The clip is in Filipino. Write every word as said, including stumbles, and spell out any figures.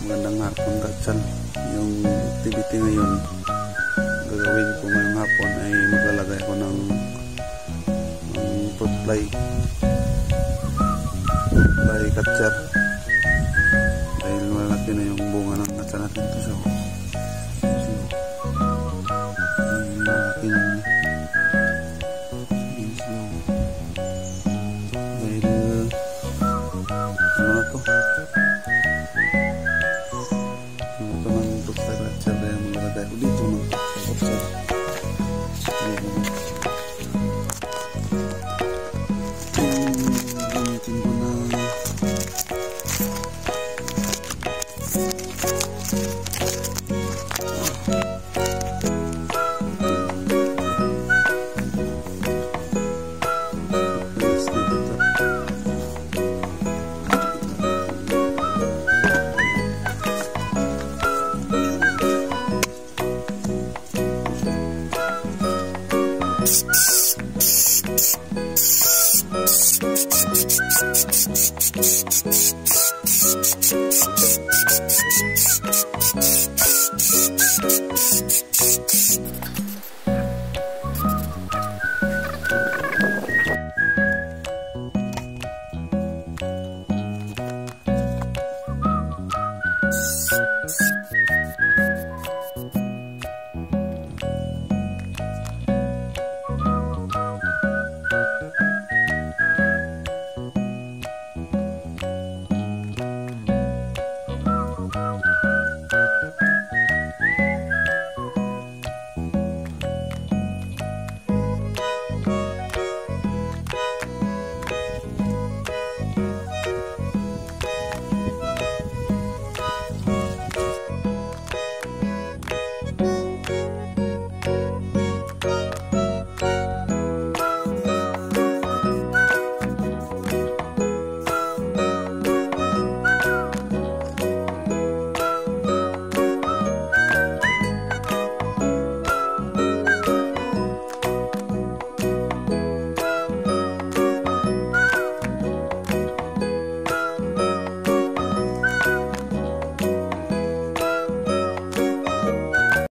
Magandang hapon, Atsal. Yung activity ngayon gagawin ko ngayong hapon ay maglalagay ako ng, ng fruitfly fruitfly cather dahil malaki na yung bunga ng atsal natin ito. So, so yung malaki na dahil ano na to, dahil dito mag-observe. Ayan. Gamitin ko na Thank you.